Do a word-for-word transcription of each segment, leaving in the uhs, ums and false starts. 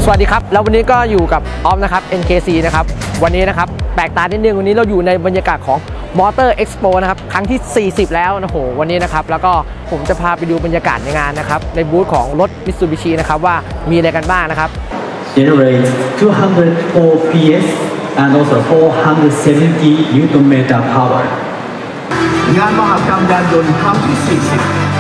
สวัสดีครับแล้ววันนี้ก็อยู่กับออฟนะครับ เอ็น เค ซี นะครับวันนี้นะครับแปลกตานิดนึงวันนี้เราอยู่ในบรรยากาศของ Motor Expo นะครับครั้งที่สี่สิบแล้วนะโหวันนี้นะครับแล้วก็ผมจะพาไปดูบรรยากาศในงานนะครับในบูธของรถ Mitsubishi นะครับว่ามีอะไรกันบ้างนะครับ Generate two hundred four พี เอส and also four hundred seventy Newton meter power งานมหกรรมยานยนต์ครั้งที่สี่สิบ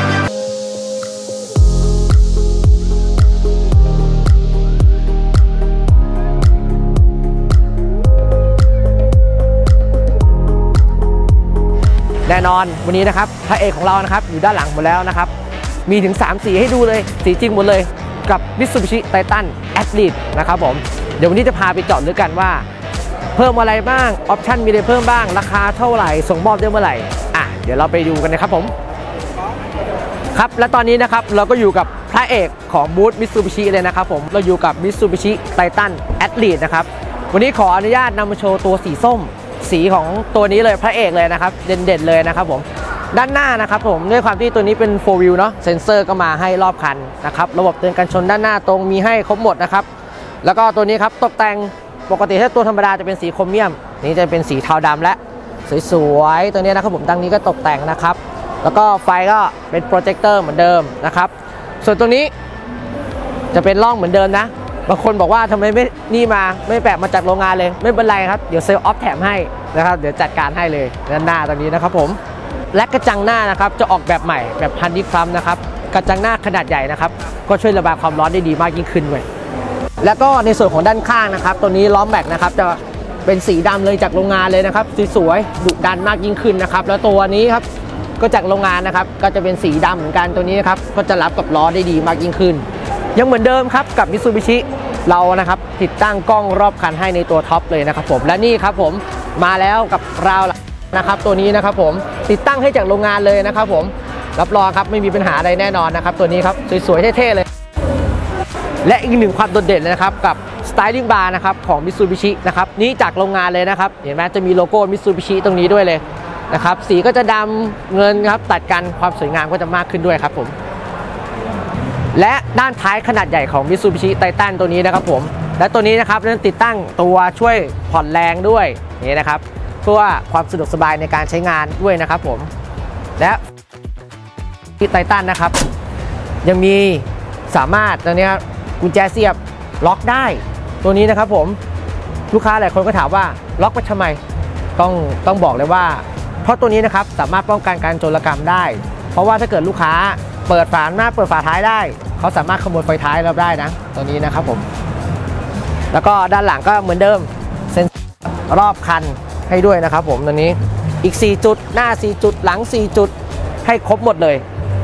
แน่นอนวันนี้นะครับพระเอกของเรานะครับอยู่ด้านหลังหมดแล้วนะครับมีถึงสามสีให้ดูเลยสีจริงหมดเลยกับ Mitsubishi Titan Athlete นะครับผมเดี๋ยววันนี้จะพาไปเจาะลึกกันว่าเพิ่มอะไรบ้างออปชั่นมีอะไรเพิ่มบ้างราคาเท่าไหร่ส่งมอบได้เมื่อไหร่อ่ะเดี๋ยวเราไปดูกันนะครับผมครับและตอนนี้นะครับเราก็อยู่กับพระเอกของบูธ Mitsubishi เลยนะครับผมเราอยู่กับ Mitsubishi Titan Athlete นะครับวันนี้ขออนุญาตนำมาโชว์ตัวสีส้มสีของตัวนี้เลยพระเอกเลยนะครับเด่นๆเลยนะครับผมด้านหน้านะครับผมด้วยความที่ตัวนี้เป็น โฟร์ วิว เนาะเซ็นเซอร์ก็มาให้รอบคันนะครับระบบเตือนกันชนด้านหน้าตรงมีให้ครบหมดนะครับแล้วก็ตัวนี้ครับตกแต่งปกติถ้าตัวธรรมดาจะเป็นสีโครเมียมนี่จะเป็นสีเทาดำและสวยๆตัวนี้นะครับผมดังนี้ก็ตกแต่งนะครับแล้วก็ไฟก็เป็นโปรเจคเตอร์เหมือนเดิมนะครับส่วนตรงนี้จะเป็นร่องเหมือนเดิมนะบางคนบอกว่าทำไมไม่นี่มาไม่แปะมาจากโรงงานเลยไม่เป็นไรครับเดี๋ยวเซลล์ออฟแถมให้นะครับเดี๋ยวจัดการให้เลยด้านหน้าตรงนี้นะครับผมและกระจังหน้านะครับจะออกแบบใหม่แบบฮันนี่คลัมนะครับกระจังหน้าขนาดใหญ่นะครับก็ช่วยระบายความร้อนได้ดีมากยิ่งขึ้นเลยแล้วก็ในส่วนของด้านข้างนะครับตัวนี้ล้อแม็กนะครับจะเป็นสีดำเลยจากโรงงานเลยนะครับสวยๆดุดันมากยิ่งขึ้นนะครับแล้วตัวนี้ครับก็จากโรงงานนะครับก็จะเป็นสีดำเหมือนกันตัวนี้นะครับก็จะรับกับล้อได้ดีมากยิ่งขึ้นยังเหมือนเดิมครับกับ Mitsubishi เรานะครับติดตั้งกล้องรอบคันให้ในตัวท็อปเลยนะครับผมและนี่ครับผมมาแล้วกับราวนะครับตัวนี้นะครับผมติดตั้งให้จากโรงงานเลยนะครับผมรับรองครับไม่มีปัญหาอะไรแน่นอนนะครับตัวนี้ครับสวยๆเท่ๆเลยและอีกหนึ่งความโดดเด่นนะครับกับ Styling Bar นะครับของ Mitsubishi นะครับนี้จากโรงงานเลยนะครับเห็นไหมจะมีโลโก้ Mitsubishi ตรงนี้ด้วยเลยนะครับสีก็จะดำเงินครับตัดกันความสวยงามก็จะมากขึ้นด้วยครับผมและด้านท้ายขนาดใหญ่ของ Mitsubishi Titan ตัวนี้นะครับผมและตัวนี้นะครับนั้นติดตั้งตัวช่วยผ่อนแรงด้วยนี่นะครับเพื่อความสะดวกสบายในการใช้งานด้วยนะครับผมและที่ Titan นะครับยังมีสามารถตัวนี้กุญแจเสียบล็อกได้ตัวนี้นะครับผมลูกค้าหลายคนก็ถามว่าล็อกไปทำไมต้องต้องบอกเลยว่าเพราะตัวนี้นะครับสามารถป้องกันการโจรกรรมได้เพราะว่าถ้าเกิดลูกค้าเปิดฝาหน้าเปิดฝาท้ายได้เขาสามารถขโมยไฟท้ายเราได้นะตัวนี้นะครับผมแล้วก็ด้านหลังก็เหมือนเดิมเซ็นรอบคันให้ด้วยนะครับผมตัวนี้อีกสี่จุดหน้าสี่จุดหลังสี่จุดให้ครบหมดเลย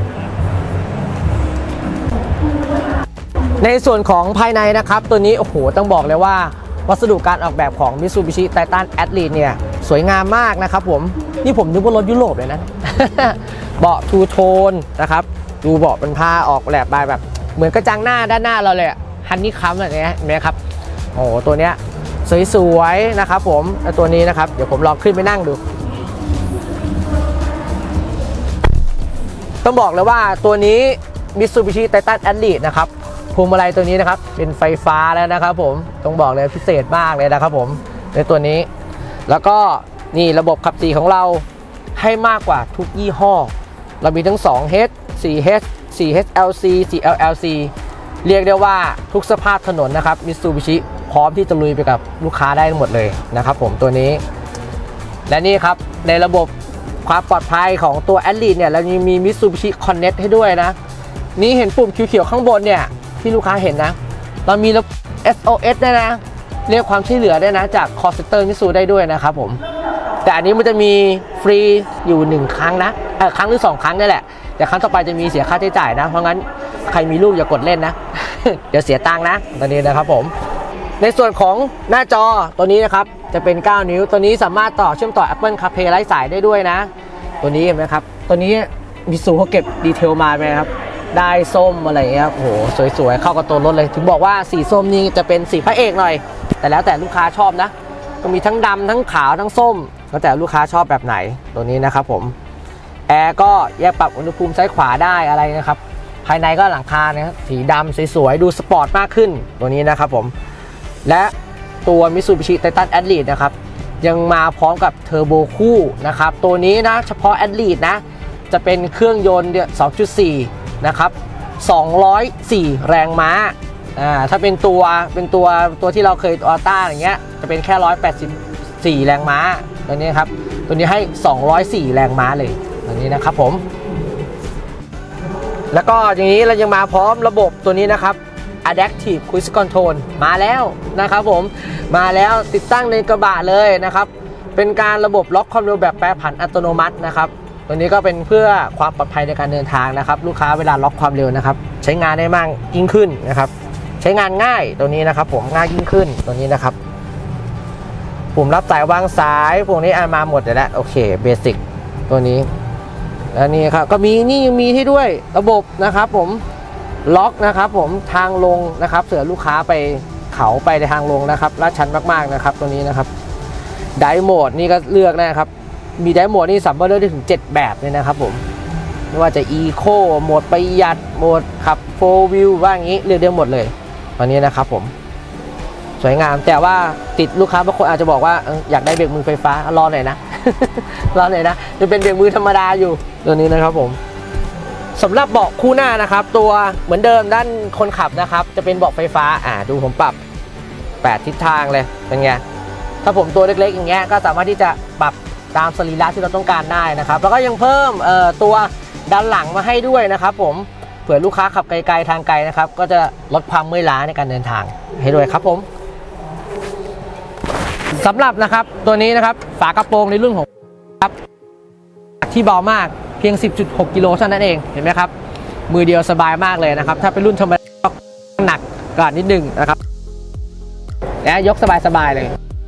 ในส่วนของภายในนะครับตัวนี้โอ้โหต้องบอกเลยว่าวัสดุการออกแบบของ Mitsubishi Titan Athlete เนี่ยสวยงามมากนะครับผมนี่ผมนึกว่ารถยุโรปเลยนะ เบาะทูโทนนะครับดูเบาะเป็นผ้าออกแบบแบบ เหมือนกระจังหน้าด้านหน้าเราเลยฮันนี่คัมแบบนี้เห็นไหมครับโอ้ตัวเนี้ยสวยๆนะครับผมแล้วตัวนี้นะครับเดี๋ยวผมลองขึ้นไปนั่งดูต้องบอกเลยว่าตัวนี้ Mitsubishi Titan Athlete นะครับพวงมาลัยตัวนี้นะครับเป็นไฟฟ้าแล้วนะครับผมต้องบอกเลยพิเศษมากเลยนะครับผมในตัวนี้แล้วก็นี่ระบบขับขี่ของเราให้มากกว่าทุกยี่ห้อเรามีทั้ง สอง เอช สี่ เอช สี่ เอช แอล ซี สี่ แอล แอล ซี เรียกได้ว่าทุกสภาพถนนนะครับ Mitsubishi พร้อมที่จะลุยไปกับลูกค้าได้หมดเลยนะครับผมตัวนี้และนี่ครับในระบบความปลอดภัยของตัว Athlete เนี่ยเรามี Mitsubishi Connect ให้ด้วยนะนี่เห็นปุ่มเขียวๆข้างบนเนี่ยที่ลูกค้าเห็นนะเรามี เอส โอ เอส ได้นะเรียกความช่วยเหลือได้นะจาก Call Center Mitsu ได้ด้วยนะครับผมแต่อันนี้มันจะมีฟรีอยู่หนึ่งครั้งนะเออครั้งหรือสองครั้งนี่แหละแต่ครั้งต่อไปจะมีเสียค่าใช้จ่ายนะเพราะงั้นใครมีลูกอย่ากดเล่นนะ เดี๋ยวเสียตังค์นะตอนนี้นะครับผมในส่วนของหน้าจอตัวนี้นะครับจะเป็นเก้านิ้วตัวนี้สามารถต่อเชื่อมต่อ Apple CarPlay ไร้สายได้ด้วยนะตัวนี้เห็นไหมครับตัวนี้มิตซูเขาเก็บดีเทลมาไหมครับได้ส้มอะไรเงี้ยโอ้โหสวยๆเข้ากับตัวรถเลยถึงบอกว่าสีส้มนี่จะเป็นสีพระเอกหน่อยแต่แล้วแต่ลูกค้าชอบนะก็มีทั้งดำทั้งขาวทั้งส้มแล้วแต่ลูกค้าชอบแบบไหนตัวนี้นะครับผมแอร์ก็แยกปรับอุณหภูมิซ้ายขวาได้อะไรนะครับไฮายในก็หลังคานะครับสีดำสวยๆดูสปอร์ตมากขึ้นตัวนี้นะครับผมและตัว Mitsubishi Titan Athlete นะครับยังมาพร้อมกับเทอร์โบคู่นะครับตัวนี้นะเฉพาะ Athlete นะจะเป็นเครื่องยนต์ สองจุดสี่ นะครับสองร้อยสี่แรงม้าอ่าถ้าเป็นตัวเป็นตัวตัวที่เราเคยออต้าอย่างเงี้ยจะเป็นแค่หนึ่งร้อยแปดสิบสี่แรงม้าตัวนี้ครับตัวนี้ให้สองร้อยสี่แรงม้าเลยตัวนี้นะครับผมแล้วก็อย่างนี้เรายังมาพร้อมระบบตัวนี้นะครับ Adaptive Cruise Control มาแล้วนะครับผมมาแล้วติดตั้งในกระบะเลยนะครับเป็นการระบบล็อกความเร็วแบบแปรผันอัตโนมัตินะครับตัวนี้ก็เป็นเพื่อความปลอดภัยในการเดินทางนะครับลูกค้าเวลาล็อกความเร็วนะครับใช้งานได้มากยิ่งขึ้นนะครับใช้งานง่ายตัวนี้นะครับผมง่ายยิ่งขึ้นตัวนี้นะครับปุ่มรับสายวางสายพวกนี้อ่านมาหมดแล้วโอเคเบสิกตัวนี้อันนี้ครับก็มีนี่ยังมีให้ด้วยระบบนะครับผมล็อกนะครับผมทางลงนะครับเผื่อลูกค้าไปเขาไปในทางลงนะครับลาดชันมากๆนะครับตัวนี้นะครับไดโหมดนี่ก็เลือกนะครับมีไดโหมดนี่สามารถเลือกได้ถึงเจ็ดแบบเลยนะครับผมไม่ว่าจะอีโคโหมดประหยัดโหมดขับโฟร์วิวว่าอย่างนี้เลือกได้หมดเลยตัวนี้นะครับผมสวยงามแต่ว่าติดลูกค้าบางคนอาจจะบอกว่าอยากได้เบรกมือไฟฟ้ารอหน่อยนะ รอหน่อยนะจะเป็นเบรกมือธรรมดาอยู่ตัวนี้นะครับผมสำหรับเบาะคู่หน้านะครับตัวเหมือนเดิมด้านคนขับนะครับจะเป็นเบาะไฟฟ้าอ่าดูผมปรับแปดทิศทางเลยเป็นไงถ้าผมตัวเล็กๆอย่างเงี้ยก็สามารถที่จะปรับตามสรีระที่เราต้องการได้นะครับแล้วก็ยังเพิ่มเอ่อตัวด้านหลังมาให้ด้วยนะครับผมเผื่อลูกค้าขับไกลๆทางไกลนะครับก็จะลดความเมื่อยล้าในการเดินทางให้ด้วยครับผมสำหรับนะครับตัวนี้นะครับฝากระโปรงในรุ่นของครับที่เบามากเพียง สิบจุดหก กิโลเท่านั้นเองเห็นไหมครับมือเดียวสบายมากเลยนะครับถ้าเป็นรุ่นธรรมดาหนักกว่านิดนึงนะครับและยกสบายๆเลย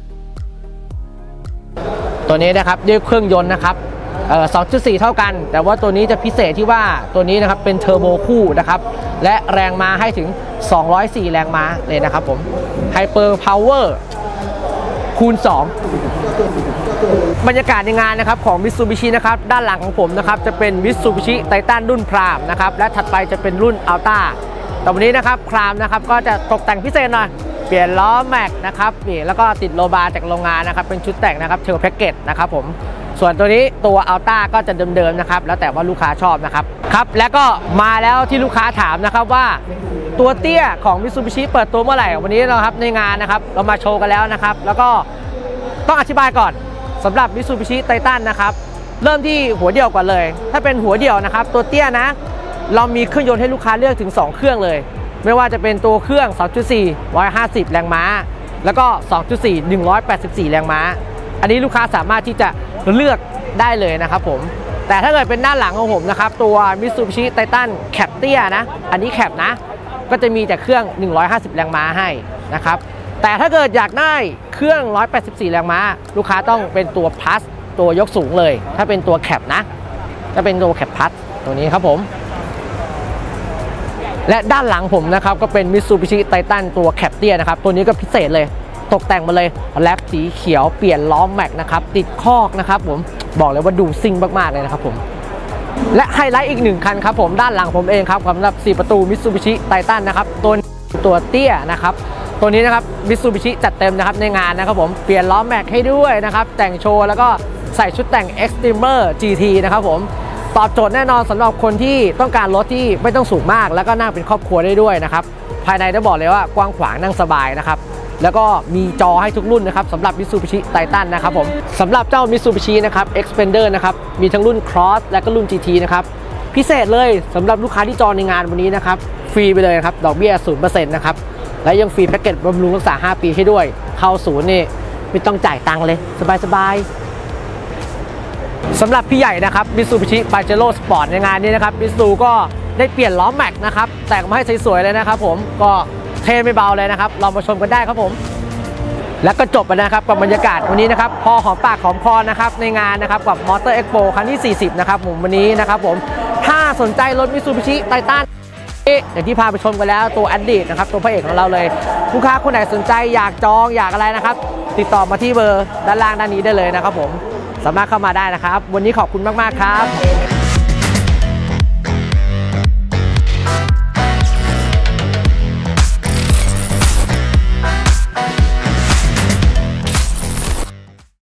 ตัวนี้นะครับด้วยเครื่องยนต์นะครับเอ่อ สองจุดสี่ เท่ากันแต่ว่าตัวนี้จะพิเศษที่ว่าตัวนี้นะครับเป็นเทอร์โบคู่นะครับและแรงม้าให้ถึงสองร้อยสี่แรงม้าเลยนะครับผมไฮเปอร์พาวเวอร์คูณสองบรรยากาศในงานนะครับของ Mitsubishi นะครับด้านหลังของผมนะครับจะเป็น Mitsubishi Titan รุ่น Prime นะครับและถัดไปจะเป็นรุ่น Alta แต่วันนี้นะครับ Prime นะครับก็จะตกแต่งพิเศษหน่อยเปลี่ยนล้อแม็กนะครับนี่แล้วก็ติดโลบาร์จากโรงงานนะครับเป็นชุดแต่งนะครับเทลแพ็กเกจนะครับผมส่วนตัวนี้ตัว Alta ก็จะเดิมๆนะครับแล้วแต่ว่าลูกค้าชอบนะครับครับแล้วก็มาแล้วที่ลูกค้าถามนะครับว่าตัวเตี้ยของ Mitsubishi เปิดตัวเมื่อไหร่วันนี้เราครับในงานนะครับเรามาโชว์กันแล้วนะครับแล้วก็ต้องอธิบายก่อนสำหรับ Mitsubishi Titan นะครับเริ่มที่หัวเดี่ยวก่อนเลยถ้าเป็นหัวเดี่ยวนะครับตัวเตี้ยนะเรามีเครื่องยนต์ให้ลูกค้าเลือกถึงสองเครื่องเลยไม่ว่าจะเป็นตัวเครื่อง สองจุดสี่ หนึ่งร้อยห้าสิบ แรงม้าแล้วก็ สองจุดสี่ หนึ่งร้อยแปดสิบสี่ แรงม้าอันนี้ลูกค้าสามารถที่จะเลือกได้เลยนะครับผมแต่ถ้าเกิดเป็นด้านหลังของผมนะครับตัว Mitsubishi Titan แคปเตี้ยนะอันนี้แคปนะก็จะมีแต่เครื่องหนึ่งร้อยห้าสิบแรงม้าให้นะครับแต่ถ้าเกิดอยากได้เครื่องหนึ่งร้อยแปดสิบสี่แรงม้าลูกค้าต้องเป็นตัว plus ตัวยกสูงเลยถ้าเป็นตัวแคปนะจะเป็นตัวแคป plus ตัวนี้ครับผมและด้านหลังผมนะครับก็เป็น Mitsubishi Titan ตัวแคปเตี้ยนะครับตัวนี้ก็พิเศษเลยตกแต่งมาเลยแรปสีเขียวเปลี่ยนล้อแม็กนะครับติดคอกนะครับผมบอกเลยว่าดูซิ่งมากๆเลยนะครับผมและไฮไลท์อีกหนึ่งคันครับผมด้านหลังผมเองครับสำหรับสี่ประตู Mitsubishi Titan นะครับตัวตัวเตี้ยนะครับตัวนี้นะครับ Mitsubishi จัดเต็มนะครับในงานนะครับผมเปลี่ยนล้อแม็กให้ด้วยนะครับแต่งโชว์แล้วก็ใส่ชุดแต่ง Extremer จี ที นะครับผมตอบโจทย์แน่นอนสำหรับคนที่ต้องการรถที่ไม่ต้องสูงมากแล้วก็นั่งเป็นครอบครัวได้ด้วยนะครับภายในได้บอกเลยว่ากว้างขวางนั่งสบายนะครับแล้วก็มีจอให้ทุกรุ่นนะครับสำหรับ Mitsubishi Titan นะครับผมสำหรับเจ้า Mitsubishi นะครับ Xpander นะครับมีทั้งรุ่น Cross และก็รุ่น จี ที นะครับพิเศษเลยสำหรับลูกค้าที่จองในงานวันนี้นะครับฟรีไปเลยครับดอกเบี้ย ศูนย์เปอร์เซ็นต์ นะครับและยังฟรีแพ็กเกจบำรุงรักษาห้าปีให้ด้วยเข้าศูนย์นี่ไม่ต้องจ่ายตังค์เลยสบายๆสำหรับพี่ใหญ่นะครับ Mitsubishi Pajero Sport ในงานนี้นะครับมิตซูก็ได้เปลี่ยนล้อแม็กนะครับแต่งมาให้สวยๆเลยนะครับผมก็เทไม่เบาเลยนะครับเรามาชมกันได้ครับผมและก็จบไปนะครับกับบรรยากาศวันนี้นะครับพอหอมปากหอมคอนะครับในงานนะครับกับ Motor Expo ครั้งที่สี่สิบนะครับผมวันนี้นะครับผมถ้าสนใจรถ Mitsubishi Titan อย่างที่พาไปชมกันแล้วตัว Athlete นะครับตัวพระเอกของเราเลยลูกค้าคนไหนสนใจอยากจองอยากอะไรนะครับติดต่อมาที่เบอร์ด้านล่างด้านนี้ได้เลยนะครับผมสามารถเข้ามาได้นะครับวันนี้ขอบคุณมากๆครับ